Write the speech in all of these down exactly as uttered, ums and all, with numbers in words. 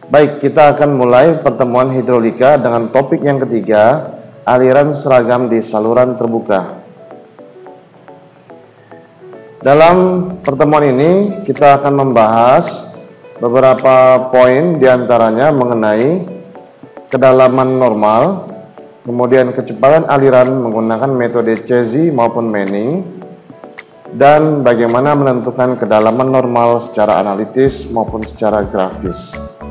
Baik, kita akan mulai pertemuan hidrolika dengan topik yang ketiga, aliran seragam di saluran terbuka. Dalam pertemuan ini kita akan membahas beberapa poin diantaranya mengenai kedalaman normal, kemudian kecepatan aliran menggunakan metode Cesi maupun Manning, dan bagaimana menentukan kedalaman normal secara analitis maupun secara grafis.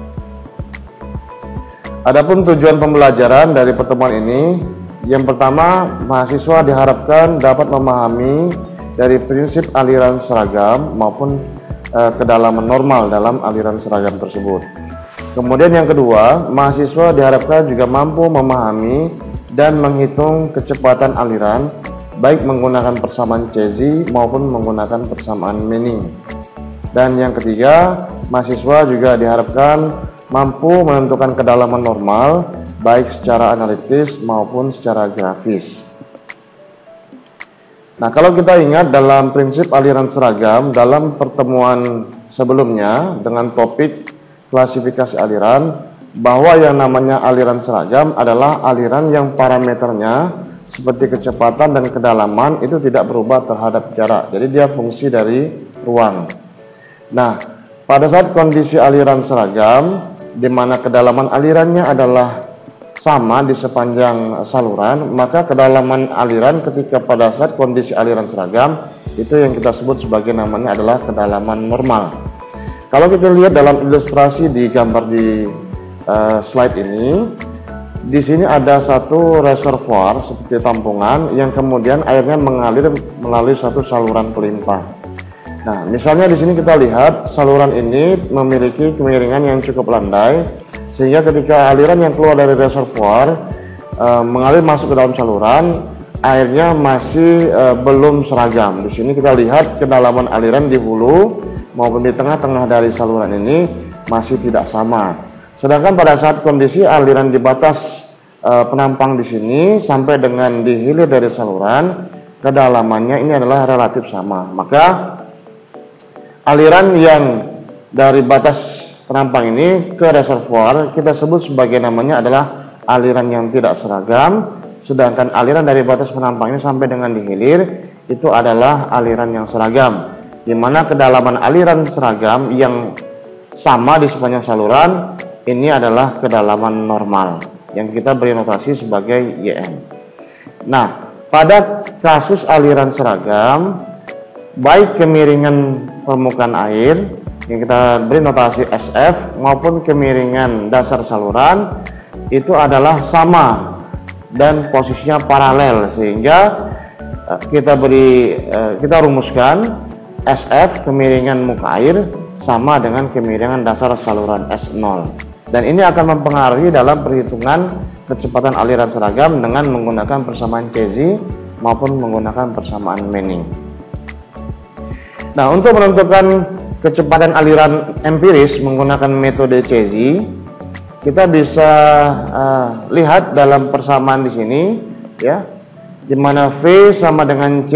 Adapun tujuan pembelajaran dari pertemuan ini, yang pertama, mahasiswa diharapkan dapat memahami dari prinsip aliran seragam maupun e, kedalaman normal dalam aliran seragam tersebut. Kemudian yang kedua, mahasiswa diharapkan juga mampu memahami dan menghitung kecepatan aliran baik menggunakan persamaan Cesi maupun menggunakan persamaan Manning. Dan yang ketiga, mahasiswa juga diharapkan mampu menentukan kedalaman normal baik secara analitis maupun secara grafis. Nah, kalau kita ingat dalam prinsip aliran seragam dalam pertemuan sebelumnya dengan topik klasifikasi aliran, bahwa yang namanya aliran seragam adalah aliran yang parameternya seperti kecepatan dan kedalaman itu tidak berubah terhadap jarak. Jadi dia fungsi dari ruang. Nah, pada saat kondisi aliran seragam di mana kedalaman alirannya adalah sama di sepanjang saluran, maka kedalaman aliran ketika pada saat kondisi aliran seragam itu yang kita sebut sebagai namanya adalah kedalaman normal. Kalau kita lihat dalam ilustrasi di gambar di uh, slide ini, di sini ada satu reservoir seperti tampungan yang kemudian airnya mengalir melalui satu saluran pelimpah. Nah, misalnya di sini kita lihat saluran ini memiliki kemiringan yang cukup landai, sehingga ketika aliran yang keluar dari reservoir e, mengalir masuk ke dalam saluran, airnya masih e, belum seragam. Di sini kita lihat kedalaman aliran di hulu maupun di tengah-tengah dari saluran ini masih tidak sama. Sedangkan pada saat kondisi aliran di batas e, penampang di sini sampai dengan di hilir dari saluran, kedalamannya ini adalah relatif sama. Maka aliran yang dari batas penampang ini ke reservoir kita sebut sebagai namanya adalah aliran yang tidak seragam, sedangkan aliran dari batas penampang ini sampai dengan di hilir itu adalah aliran yang seragam, di mana kedalaman aliran seragam yang sama di sepanjang saluran ini adalah kedalaman normal yang kita beri notasi sebagai Y N. Nah, pada kasus aliran seragam, baik kemiringan permukaan air yang kita beri notasi S F maupun kemiringan dasar saluran itu adalah sama dan posisinya paralel, sehingga kita beri kita rumuskan S F kemiringan muka air sama dengan kemiringan dasar saluran S nol, dan ini akan mempengaruhi dalam perhitungan kecepatan aliran seragam dengan menggunakan persamaan Cesi maupun menggunakan persamaan Manning. Nah, untuk menentukan kecepatan aliran empiris menggunakan metode Cesi, kita bisa uh, lihat dalam persamaan di sini, ya, di mana V sama dengan C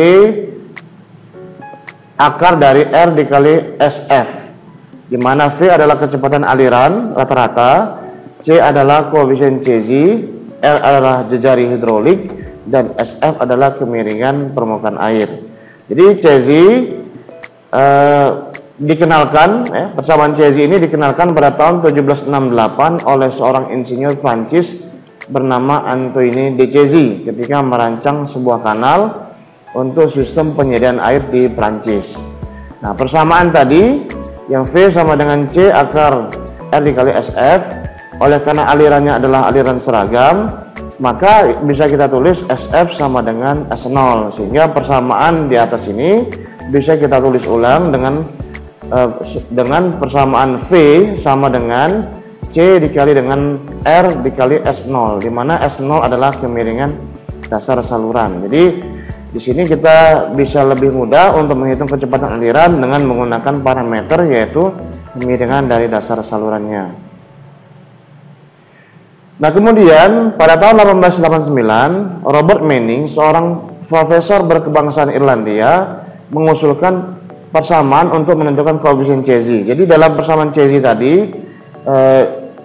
akar dari R dikali S F, di mana V adalah kecepatan aliran rata-rata, C adalah koefisien Cesi, R adalah jejari hidrolik, dan S F adalah kemiringan permukaan air. Jadi Cesi uh, dikenalkan, ya, persamaan Cesi ini dikenalkan pada tahun tujuh belas enam puluh delapan oleh seorang insinyur Prancis bernama Antoine de Cesi ketika merancang sebuah kanal untuk sistem penyediaan air di Prancis. Nah, persamaan tadi yang V sama dengan C akar R dikali S F, oleh karena alirannya adalah aliran seragam, maka bisa kita tulis S F sama dengan S nol, sehingga persamaan di atas ini bisa kita tulis ulang dengan dengan persamaan V sama dengan C dikali dengan R dikali S nol, di mana S nol adalah kemiringan dasar saluran. Jadi di sini kita bisa lebih mudah untuk menghitung kecepatan aliran dengan menggunakan parameter yaitu kemiringan dari dasar salurannya. Nah, kemudian pada tahun delapan belas delapan puluh sembilan, Robert Manning, seorang profesor berkebangsaan Irlandia, mengusulkan persamaan untuk menentukan koefisien Cesi. Jadi dalam persamaan Cesi tadi, eh,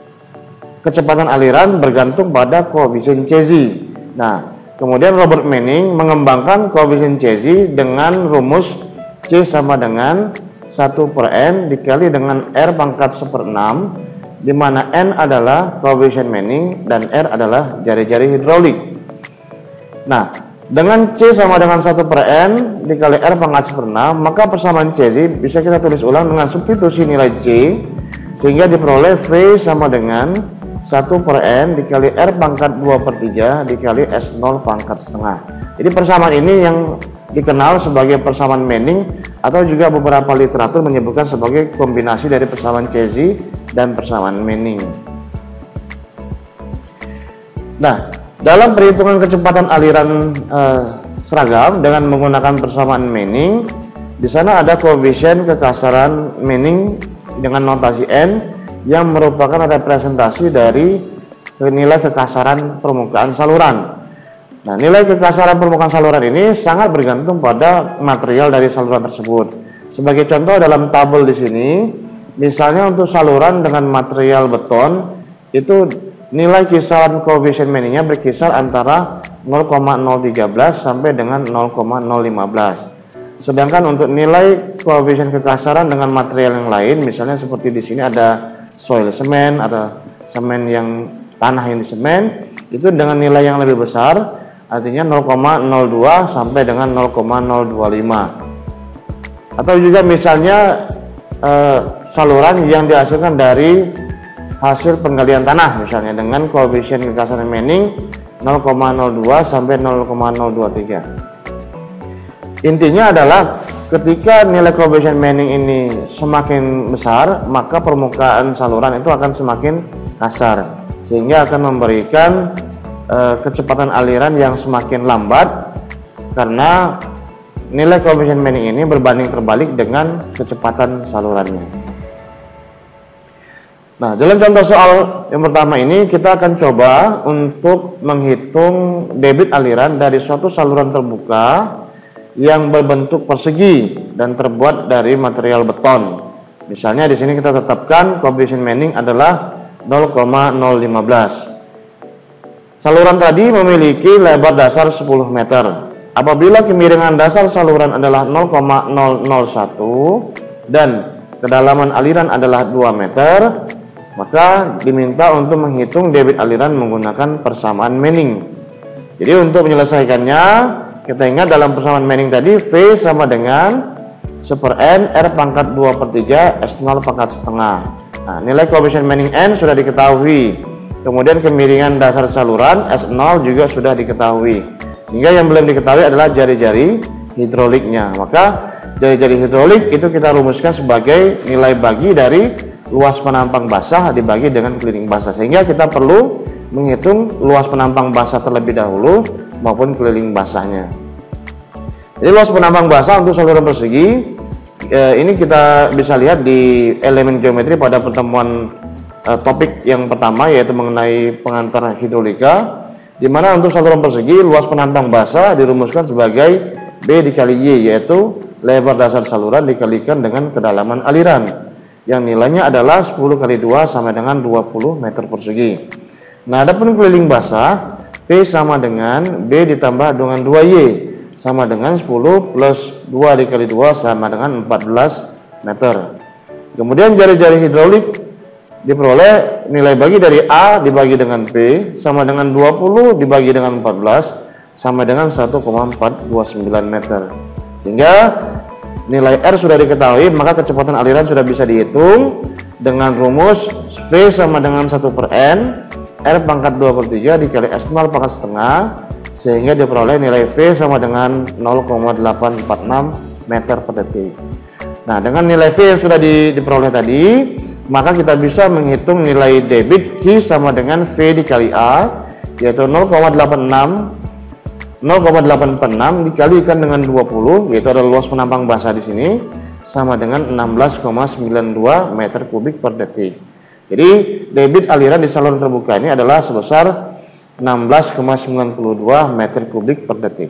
kecepatan aliran bergantung pada koefisien C Z. Nah, kemudian Robert Manning mengembangkan koefisien C Z dengan rumus C sama dengan satu per N dikali dengan R pangkat seperenam, di mana N adalah koefisien Manning dan R adalah jari-jari hidrolik. Nah, dengan C sama dengan satu per N dikali R pangkat seperenam, maka persamaan C Z bisa kita tulis ulang dengan substitusi nilai C, sehingga diperoleh V sama dengan satu per N dikali R pangkat dua per tiga dikali S nol pangkat setengah. Jadi persamaan ini yang dikenal sebagai persamaan Manning, atau juga beberapa literatur menyebutkan sebagai kombinasi dari persamaan C Z dan persamaan Manning. Nah, dalam perhitungan kecepatan aliran eh, seragam dengan menggunakan persamaan Manning, di sana ada koefisien kekasaran Manning dengan notasi N yang merupakan representasi dari nilai kekasaran permukaan saluran. Nah, nilai kekasaran permukaan saluran ini sangat bergantung pada material dari saluran tersebut. Sebagai contoh dalam tabel di sini, misalnya untuk saluran dengan material beton, itu nilai kisaran koefisien Manning-nya berkisar antara nol koma nol tiga belas sampai dengan nol koma nol lima belas. Sedangkan untuk nilai koefisien kekasaran dengan material yang lain, misalnya seperti di sini ada soil semen atau semen yang tanah yang di semen, itu dengan nilai yang lebih besar, artinya nol koma nol dua sampai dengan nol koma nol dua lima. Atau juga misalnya eh, saluran yang dihasilkan dari hasil penggalian tanah, misalnya dengan koefisien kekasaran Manning nol koma nol dua sampai nol koma nol dua tiga. Intinya adalah ketika nilai koefisien Manning ini semakin besar, maka permukaan saluran itu akan semakin kasar, sehingga akan memberikan e, kecepatan aliran yang semakin lambat, karena nilai koefisien Manning ini berbanding terbalik dengan kecepatan salurannya. Nah, dalam contoh soal yang pertama ini kita akan coba untuk menghitung debit aliran dari suatu saluran terbuka yang berbentuk persegi dan terbuat dari material beton. Misalnya di sini kita tetapkan koefisien Manning adalah nol koma nol lima belas. Saluran tadi memiliki lebar dasar sepuluh meter. Apabila kemiringan dasar saluran adalah nol koma nol nol satu dan kedalaman aliran adalah dua meter, maka diminta untuk menghitung debit aliran menggunakan persamaan Manning. Jadi untuk menyelesaikannya, kita ingat dalam persamaan Manning tadi V sama dengan seper N R pangkat dua per tiga S nol pangkat setengah. Nah, nilai koefisien Manning N sudah diketahui. Kemudian kemiringan dasar saluran S nol juga sudah diketahui. Sehingga yang belum diketahui adalah jari-jari hidroliknya. Maka jari-jari hidrolik itu kita rumuskan sebagai nilai bagi dari luas penampang basah dibagi dengan keliling basah. Sehingga kita perlu menghitung luas penampang basah terlebih dahulu maupun keliling basahnya. Jadi luas penampang basah untuk saluran persegi eh, ini kita bisa lihat di elemen geometri pada pertemuan eh, topik yang pertama, yaitu mengenai pengantar hidrolika, di mana untuk saluran persegi luas penampang basah dirumuskan sebagai B dikali Y, yaitu lebar dasar saluran dikalikan dengan kedalaman aliran, yang nilainya adalah sepuluh kali dua sama dengan dua puluh meter persegi. Nah, adapun keliling basah, P sama dengan B ditambah dengan dua Y sama dengan sepuluh plus dua dikali dua sama dengan empat belas meter. Kemudian jari-jari hidrolik diperoleh nilai bagi dari A dibagi dengan P sama dengan dua puluh dibagi dengan empat belas sama dengan satu koma empat dua sembilan meter. Sehingga nilai R sudah diketahui, maka kecepatan aliran sudah bisa dihitung dengan rumus V sama dengan satu per N R pangkat dua per tiga dikali S nol pangkat setengah, sehingga diperoleh nilai V sama dengan nol koma delapan empat enam meter per detik. Nah, dengan nilai V yang sudah di, diperoleh tadi, maka kita bisa menghitung nilai debit Q sama dengan V dikali A, yaitu nol koma delapan empat enam dikalikan dengan dua puluh, yaitu adalah luas penampang basah di sini, sama dengan enam belas koma sembilan dua meter kubik per detik. Jadi debit aliran di saluran terbuka ini adalah sebesar enam belas koma sembilan dua meter kubik per detik.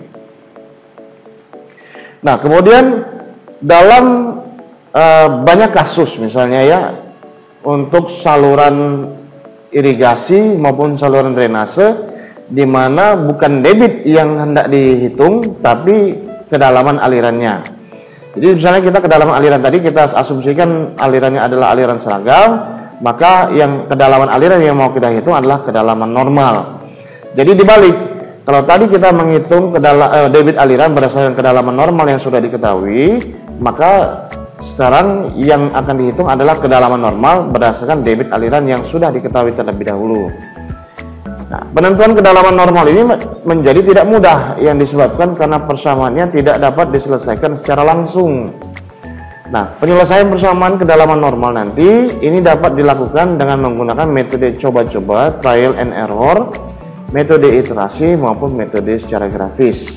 Nah, kemudian dalam e, banyak kasus misalnya ya, untuk saluran irigasi maupun saluran drainase, di mana bukan debit yang hendak dihitung, tapi kedalaman alirannya. Jadi misalnya kita kedalaman aliran tadi kita asumsikan alirannya adalah aliran seragam, maka yang kedalaman aliran yang mau kita hitung adalah kedalaman normal. Jadi dibalik, kalau tadi kita menghitung kedala, eh, debit aliran berdasarkan kedalaman normal yang sudah diketahui, maka sekarang yang akan dihitung adalah kedalaman normal berdasarkan debit aliran yang sudah diketahui terlebih dahulu. Nah, penentuan kedalaman normal ini menjadi tidak mudah yang disebabkan karena persamaannya tidak dapat diselesaikan secara langsung. Nah, penyelesaian persamaan kedalaman normal nanti ini dapat dilakukan dengan menggunakan metode coba-coba, trial and error, metode iterasi maupun metode secara grafis.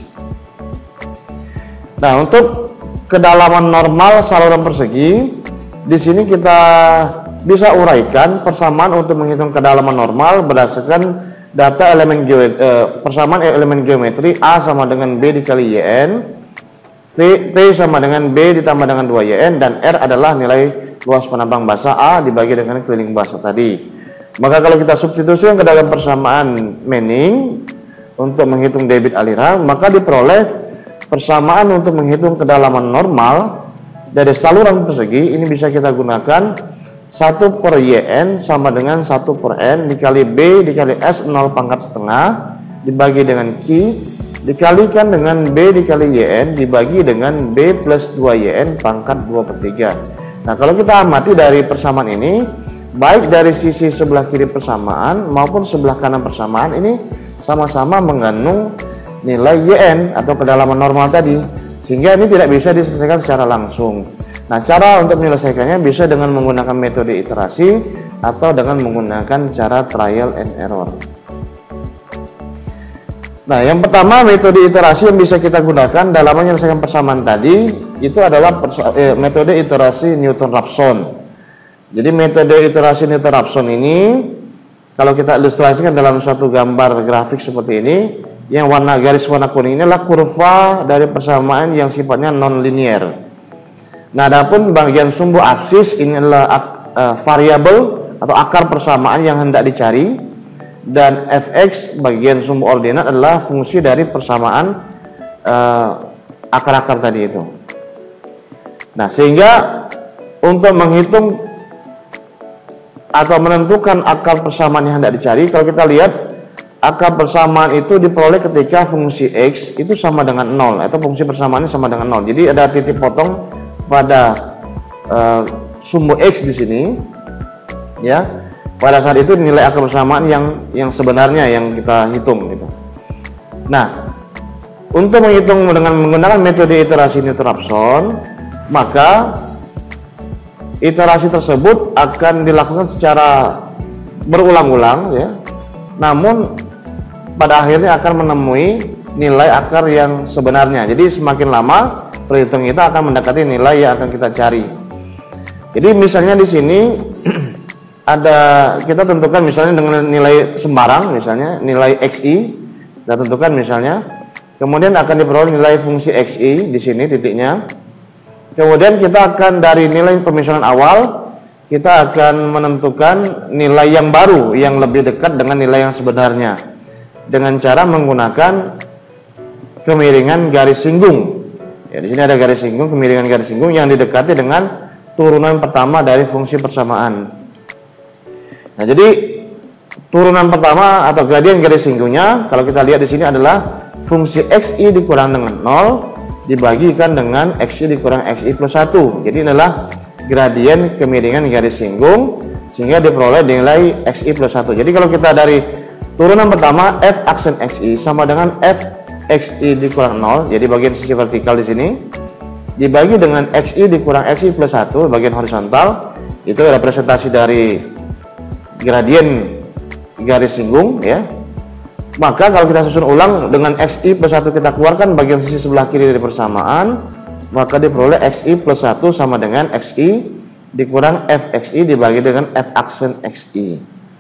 Nah, untuk kedalaman normal saluran persegi, di sini kita bisa uraikan persamaan untuk menghitung kedalaman normal berdasarkan data elemen geometri, eh, persamaan elemen geometri A sama dengan B dikali Y N, V, P sama dengan B ditambah dengan dua Y N, dan R adalah nilai luas penambang basah A dibagi dengan keliling basah tadi. Maka kalau kita substitusikan ke dalam persamaan Manning untuk menghitung debit aliran, maka diperoleh persamaan untuk menghitung kedalaman normal dari saluran persegi. Ini bisa kita gunakan satu per Y N sama dengan satu per N dikali B dikali S nol pangkat setengah dibagi dengan Q dikalikan dengan B dikali Y N dibagi dengan B plus dua Y N pangkat dua per tiga. Nah, kalau kita amati dari persamaan ini, baik dari sisi sebelah kiri persamaan maupun sebelah kanan persamaan ini sama-sama mengandung nilai Y N atau kedalaman normal tadi, sehingga ini tidak bisa diselesaikan secara langsung. Nah, cara untuk menyelesaikannya bisa dengan menggunakan metode iterasi atau dengan menggunakan cara trial and error. Nah, yang pertama metode iterasi yang bisa kita gunakan dalam menyelesaikan persamaan tadi itu adalah eh, metode iterasi Newton-Raphson. Jadi metode iterasi Newton-Raphson ini kalau kita ilustrasikan dalam suatu gambar grafik seperti ini, yang warna garis warna kuning ini adalah kurva dari persamaan yang sifatnya non-linear. Nah, adapun bagian sumbu absis ini adalah uh, variabel atau akar persamaan yang hendak dicari, dan f(x) bagian sumbu ordinat adalah fungsi dari persamaan akar-akar uh, tadi itu. Nah, sehingga untuk menghitung atau menentukan akar persamaan yang hendak dicari, kalau kita lihat akar persamaan itu diperoleh ketika fungsi x itu sama dengan nol atau fungsi persamaannya sama dengan nol. Jadi ada titik potong pada uh, sumbu x di sini, ya. Pada saat itu nilai akar persamaan yang yang sebenarnya yang kita hitung gitu. Nah, untuk menghitung dengan menggunakan metode iterasi Newton-Raphson, maka iterasi tersebut akan dilakukan secara berulang-ulang, ya. Namun pada akhirnya akan menemui nilai akar yang sebenarnya. Jadi semakin lama perhitungan kita akan mendekati nilai yang akan kita cari. Jadi misalnya di sini ada kita tentukan misalnya dengan nilai sembarang, misalnya nilai xi kita tentukan misalnya, kemudian akan diperoleh nilai fungsi xi di sini titiknya. Kemudian kita akan dari nilai pemisahan awal kita akan menentukan nilai yang baru yang lebih dekat dengan nilai yang sebenarnya dengan cara menggunakan kemiringan garis singgung. Ya, di sini ada garis singgung, kemiringan garis singgung yang didekati dengan turunan pertama dari fungsi persamaan. Nah, jadi turunan pertama atau gradien garis singgungnya kalau kita lihat di sini adalah fungsi xi dikurang dengan nol dibagikan dengan xi dikurang xi plus satu. Jadi inilah gradien kemiringan garis singgung sehingga diperoleh nilai xi plus satu. Jadi kalau kita dari turunan pertama f aksen xi sama dengan f xi dikurang nol, jadi bagian sisi vertikal di sini dibagi dengan xi dikurang xi plus satu bagian horizontal, itu representasi dari gradien garis singgung, ya. Maka kalau kita susun ulang dengan xi plus satu kita keluarkan bagian sisi sebelah kiri dari persamaan, maka diperoleh xi plus satu sama dengan xi dikurang fxi dibagi dengan f aksen xi.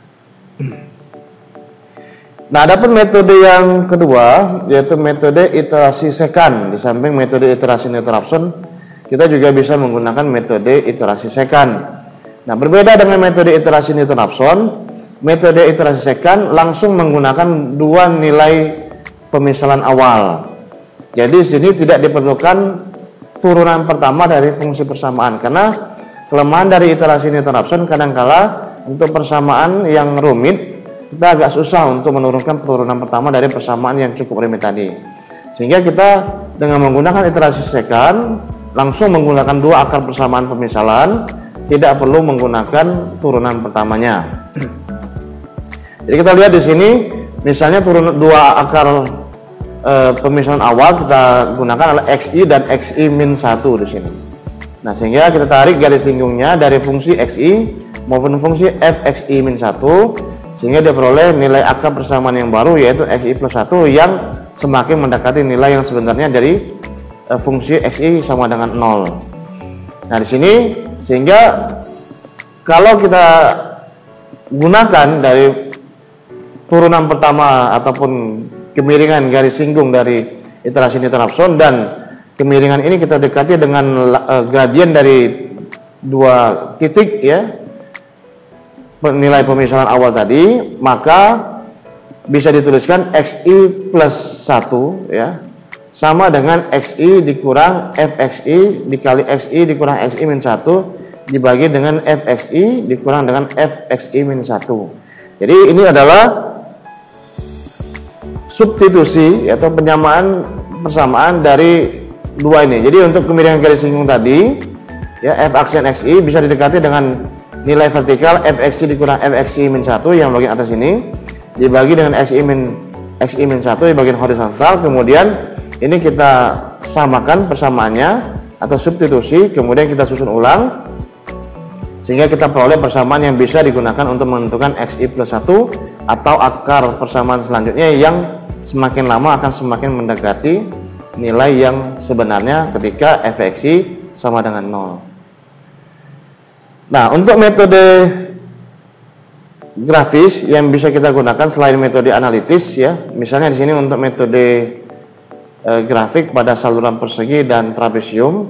Nah, adapun metode yang kedua yaitu metode iterasi secant. Di samping metode iterasi Newton-Raphson, kita juga bisa menggunakan metode iterasi secant. Nah, berbeda dengan metode iterasi Newton-Raphson, metode iterasi second langsung menggunakan dua nilai pemisalan awal. Jadi sini tidak diperlukan turunan pertama dari fungsi persamaan, karena kelemahan dari iterasi interruption kadangkala untuk persamaan yang rumit kita agak susah untuk menurunkan turunan pertama dari persamaan yang cukup rumit tadi. Sehingga kita dengan menggunakan iterasi second langsung menggunakan dua akar persamaan pemisalan, tidak perlu menggunakan turunan pertamanya. Jadi kita lihat di sini, misalnya turun dua akar e, pemisalan awal kita gunakan adalah xi dan xi min satu di sini. Nah, sehingga kita tarik garis singgungnya dari fungsi xi maupun fungsi fxi min satu, sehingga dia peroleh nilai akar persamaan yang baru, yaitu xi plus satu, yang semakin mendekati nilai yang sebenarnya dari e, fungsi xi sama dengan nol. Nah, di sini sehingga kalau kita gunakan dari turunan pertama ataupun kemiringan garis singgung dari iterasi interruption, dan kemiringan ini kita dekati dengan uh, gradien dari dua titik ya, nilai pemisalan awal tadi, maka bisa dituliskan xi plus satu ya sama dengan xi dikurang fxi dikali xi dikurang xi min satu dibagi dengan fxi dikurang dengan fxi min satu. Jadi ini adalah substitusi atau penyamaan persamaan dari dua ini. Jadi untuk kemiringan garis singgung tadi ya, f aksen xi bisa didekati dengan nilai vertikal fxi dikurang fxi min satu yang bagian atas ini dibagi dengan xi min xi min satu di bagian horizontal, kemudian ini kita samakan persamaannya atau substitusi, kemudian kita susun ulang sehingga kita peroleh persamaan yang bisa digunakan untuk menentukan xi plus satu atau akar persamaan selanjutnya yang semakin lama akan semakin mendekati nilai yang sebenarnya ketika fxi sama dengan nol. Nah, untuk metode grafis yang bisa kita gunakan selain metode analitis ya, misalnya di sini untuk metode e, grafik pada saluran persegi dan trapesium,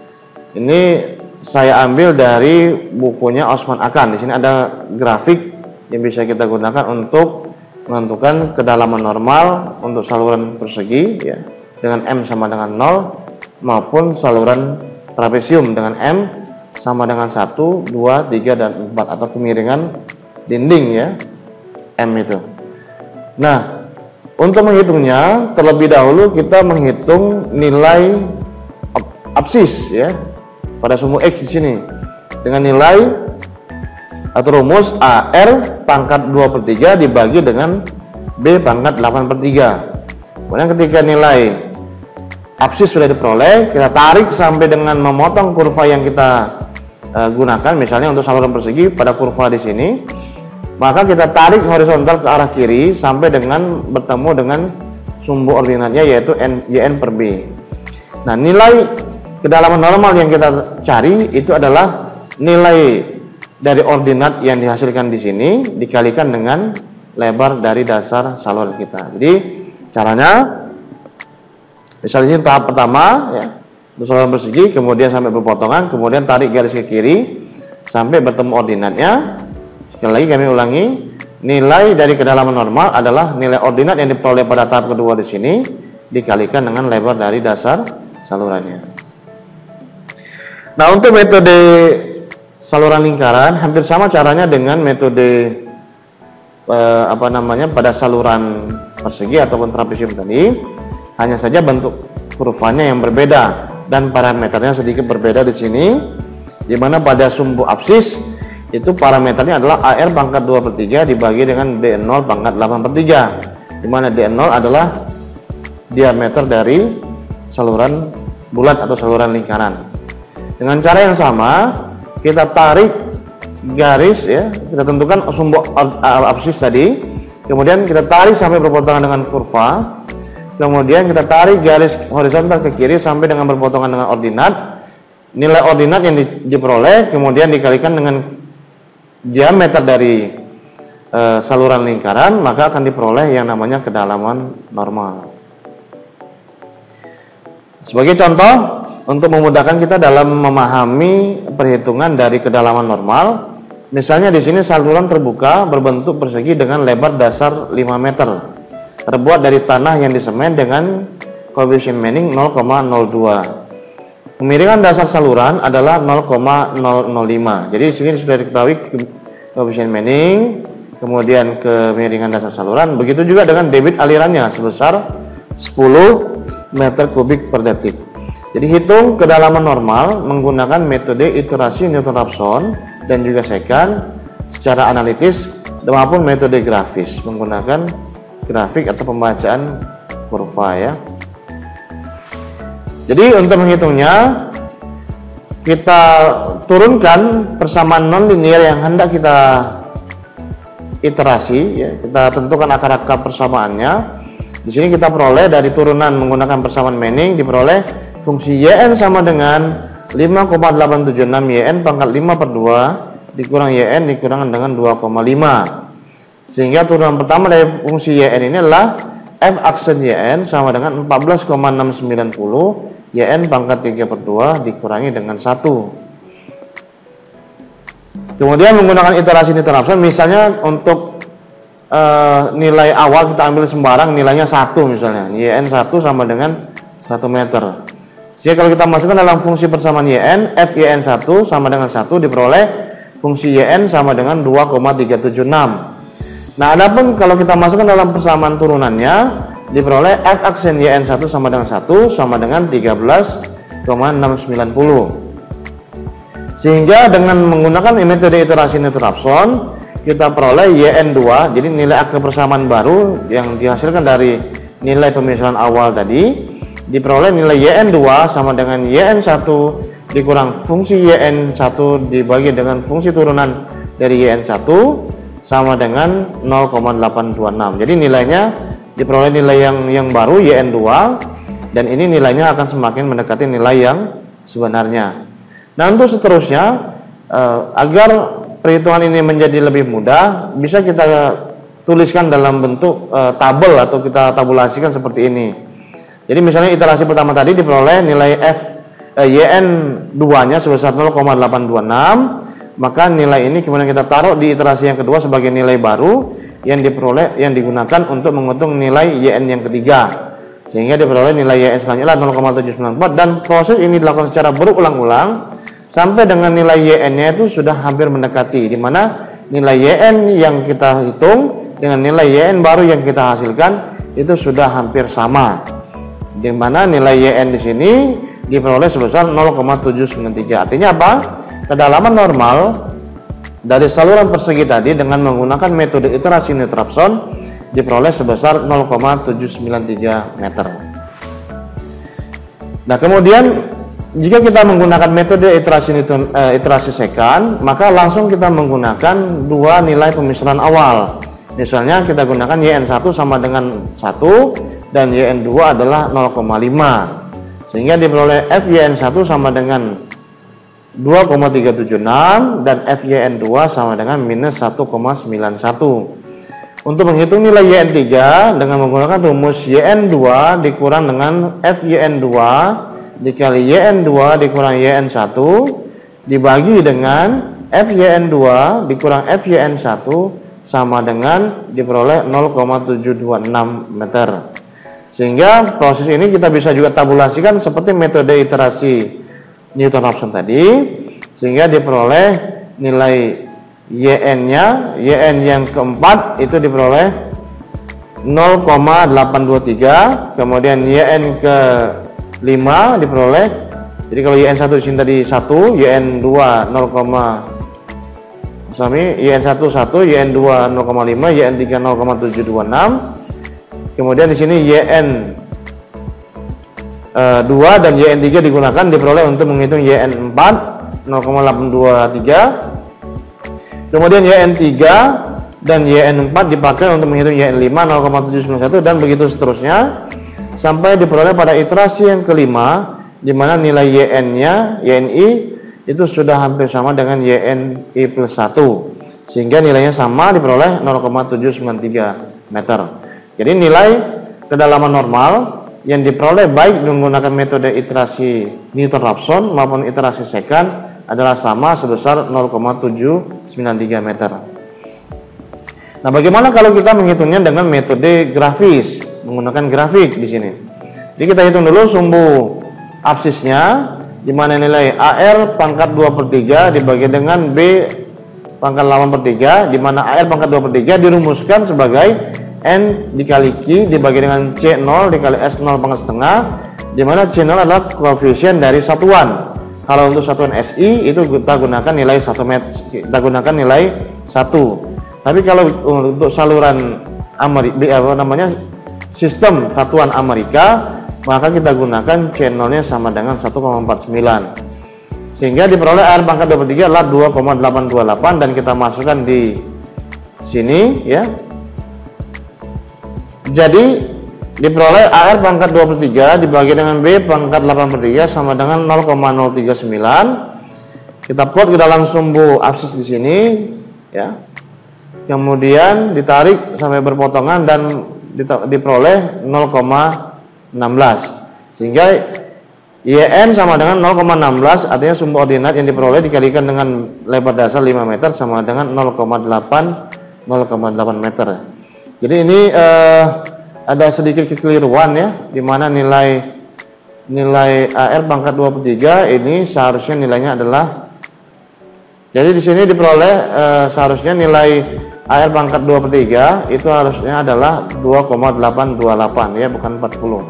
ini saya ambil dari bukunya Osman Akan. Di sini ada grafik yang bisa kita gunakan untuk menentukan kedalaman normal untuk saluran persegi ya, dengan M sama dengan nol, maupun saluran trapesium dengan M sama dengan satu, dua, tiga, dan empat, atau kemiringan dinding ya, M itu. Nah, untuk menghitungnya terlebih dahulu kita menghitung nilai absis ya pada sumbu X di sini dengan nilai atau rumus A R pangkat dua per tiga dibagi dengan B pangkat delapan per tiga. Kemudian ketika nilai absis sudah diperoleh, kita tarik sampai dengan memotong kurva yang kita uh, gunakan, misalnya untuk saluran persegi pada kurva di sini, maka kita tarik horizontal ke arah kiri sampai dengan bertemu dengan sumbu ordinatnya yaitu N, Y N per B. Nah, nilai kedalaman normal yang kita cari itu adalah nilai dari ordinat yang dihasilkan di sini dikalikan dengan lebar dari dasar saluran kita. Jadi caranya, misalnya ini tahap pertama ya, untuk saluran persegi, kemudian sampai berpotongan, kemudian tarik garis ke kiri sampai bertemu ordinatnya. Sekali lagi kami ulangi, nilai dari kedalaman normal adalah nilai ordinat yang diperoleh pada tahap kedua di sini dikalikan dengan lebar dari dasar salurannya. Nah, untuk metode saluran lingkaran hampir sama caranya dengan metode eh, apa namanya pada saluran persegi ataupun trapesium tadi, hanya saja bentuk kurvanya yang berbeda dan parameternya sedikit berbeda di sini, di mana pada sumbu absis itu parameternya adalah A R pangkat dua per tiga dibagi dengan D nol pangkat delapan per tiga, di mana D nol adalah diameter dari saluran bulat atau saluran lingkaran. Dengan cara yang sama, kita tarik garis ya, kita tentukan sumbu absis tadi, kemudian kita tarik sampai berpotongan dengan kurva, kemudian kita tarik garis horizontal ke kiri sampai dengan berpotongan dengan ordinat. Nilai ordinat yang di, diperoleh kemudian dikalikan dengan diameter dari e, saluran lingkaran, maka akan diperoleh yang namanya kedalaman normal. Sebagai contoh, untuk memudahkan kita dalam memahami perhitungan dari kedalaman normal, Misalnya di sini saluran terbuka berbentuk persegi dengan lebar dasar lima meter, terbuat dari tanah yang disemen dengan koefisien Manning nol koma nol dua. Kemiringan dasar saluran adalah nol koma nol nol lima. Jadi di sini sudah diketahui koefisien Manning, kemudian kemiringan dasar saluran. Begitu juga dengan debit alirannya sebesar sepuluh meter kubik per detik. Jadi hitung kedalaman normal menggunakan metode iterasi Newton-Raphson dan juga secant secara analitis maupun metode grafis menggunakan grafik atau pembacaan kurva ya. Jadi untuk menghitungnya kita turunkan persamaan non-linear yang hendak kita iterasi ya, kita tentukan akar-akar persamaannya. Di sini kita peroleh dari turunan menggunakan persamaan Manning diperoleh fungsi yn sama dengan lima koma delapan tujuh enam yn pangkat lima per dua dikurang yn dikurang dengan dua koma lima. Sehingga turunan pertama dari fungsi yn ini adalah f aksen yn sama dengan empat belas koma enam sembilan nol yn pangkat tiga per dua dikurangi dengan satu. Kemudian menggunakan iterasi Newton-Raphson, misalnya untuk uh, nilai awal kita ambil sembarang, nilainya satu misalnya, yn satu sama dengan satu meter. Jika kalau kita masukkan dalam fungsi persamaan yn, f yn satu sama dengan satu diperoleh fungsi yn sama dengan dua koma tiga tujuh enam. Nah, adapun kalau kita masukkan dalam persamaan turunannya diperoleh f aksen yn satu sama dengan satu sama dengan tiga belas koma enam sembilan nol. Sehingga dengan menggunakan metode iterasi Newton-Raphson kita peroleh yn dua, jadi nilai akar persamaan baru yang dihasilkan dari nilai pemisahan awal tadi, diperoleh nilai yn dua sama dengan yn satu dikurang fungsi yn satu dibagi dengan fungsi turunan dari yn satu sama dengan nol koma delapan dua enam. Jadi nilainya diperoleh nilai yang yang baru yn dua, dan ini nilainya akan semakin mendekati nilai yang sebenarnya. Nah, untuk seterusnya eh, agar perhitungan ini menjadi lebih mudah, bisa kita tuliskan dalam bentuk eh, tabel atau kita tabulasikan seperti ini. Jadi misalnya iterasi pertama tadi diperoleh nilai f eh, yn dua nya sebesar nol koma delapan dua enam, maka nilai ini kemudian kita taruh di iterasi yang kedua sebagai nilai baru yang diperoleh yang digunakan untuk menghitung nilai yn yang ketiga, sehingga diperoleh nilai yn selanjutnya nol koma tujuh sembilan empat, dan proses ini dilakukan secara berulang-ulang sampai dengan nilai yn nya itu sudah hampir mendekati, di mana nilai yn yang kita hitung dengan nilai yn baru yang kita hasilkan itu sudah hampir sama, di mana nilai yn di sini diperoleh sebesar nol koma tujuh sembilan tiga. Artinya apa? Kedalaman normal dari saluran persegi tadi dengan menggunakan metode iterasi Newton-Raphson diperoleh sebesar nol koma tujuh sembilan tiga meter. Nah, kemudian jika kita menggunakan metode iterasi Newton, eh, iterasi secant, maka langsung kita menggunakan dua nilai pemisahan awal. Misalnya kita gunakan yn satu sama dengan satu dan yn dua adalah nol koma lima, sehingga diperoleh f yn satu sama dengan dua koma tiga tujuh enam dan f yn dua sama dengan minus satu koma sembilan satu. Untuk menghitung nilai yn tiga dengan menggunakan rumus yn dua dikurang dengan f yn dua dikali yn dua dikurang yn satu dibagi dengan f yn dua dikurang f yn satu sama dengan diperoleh nol koma tujuh dua enam meter. Sehingga proses ini kita bisa juga tabulasikan seperti metode iterasi Newton-Raphson tadi, sehingga diperoleh nilai yn nya, yn yang keempat itu diperoleh nol koma delapan dua tiga, kemudian yn ke lima diperoleh, jadi kalau yn satu di sini tadi satu, yn dua nol, sami yn satu satu, yn dua nol koma lima, yn tiga nol koma tujuh dua enam. Kemudian di sini yn uh, dua dan yn tiga digunakan diperoleh untuk menghitung yn empat nol koma delapan dua tiga. Kemudian yn tiga dan yn empat dipakai untuk menghitung yn lima nol koma tujuh sembilan satu, dan begitu seterusnya sampai diperoleh pada iterasi yang kelima, di mana nilai yn-nya, yni itu sudah hampir sama dengan yni plus satu, sehingga nilainya sama diperoleh nol koma tujuh sembilan tiga meter. Jadi nilai kedalaman normal yang diperoleh baik menggunakan metode iterasi Newton-Raphson maupun iterasi secant adalah sama sebesar nol koma tujuh sembilan tiga meter. Nah, bagaimana kalau kita menghitungnya dengan metode grafis, menggunakan grafik di sini? Jadi kita hitung dulu sumbu absisnya, di mana nilai A R pangkat dua per tiga dibagi dengan B pangkat delapan per tiga, di mana A R pangkat dua per tiga dirumuskan sebagai N dikali Q dibagi dengan C nol dikali S nol pangkat setengah, di mana C nol adalah koefisien dari satuan. Kalau untuk satuan S I itu kita gunakan nilai satu meter, kita gunakan nilai satu. Tapi kalau untuk saluran Amerika, apa namanya, sistem satuan Amerika, maka kita gunakan C nol-nya sama dengan satu koma empat sembilan. Sehingga diperoleh A R pangkat dua per tiga adalah dua koma delapan dua delapan, dan kita masukkan di sini ya. Jadi diperoleh A R pangkat dua per tiga dibagi dengan B pangkat delapan per tiga sama dengan nol koma nol tiga sembilan. Kita plot ke dalam sumbu absis di sini ya. Kemudian ditarik sampai berpotongan dan diperoleh nol koma satu enam. Sehingga Y N sama dengan nol koma satu enam, artinya sumbu ordinat yang diperoleh dikalikan dengan lebar dasar lima meter sama dengan nol koma delapan meter. Jadi ini eh, ada sedikit kekeliruan ya, di mana nilai nilai A R pangkat dua per tiga ini seharusnya nilainya adalah, jadi di sini diperoleh eh, seharusnya nilai A R pangkat dua per tiga itu harusnya adalah dua koma delapan dua delapan ya, bukan empat puluh.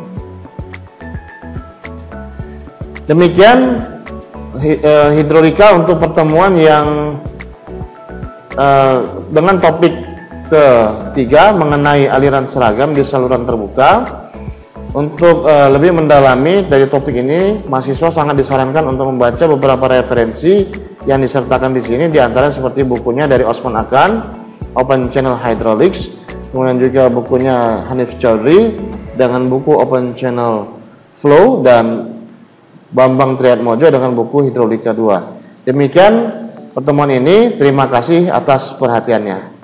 Demikian hidrolika untuk pertemuan yang uh, dengan topik ketiga mengenai aliran seragam di saluran terbuka. Untuk uh, lebih mendalami dari topik ini, mahasiswa sangat disarankan untuk membaca beberapa referensi yang disertakan di sini, diantara seperti bukunya dari Osman Akan, Open Channel Hydraulics, kemudian juga bukunya Hanif Chaudhry dengan buku Open Channel Flow, dan Bambang Triatmojo dengan buku Hidrolika dua. Demikian pertemuan ini, terima kasih atas perhatiannya.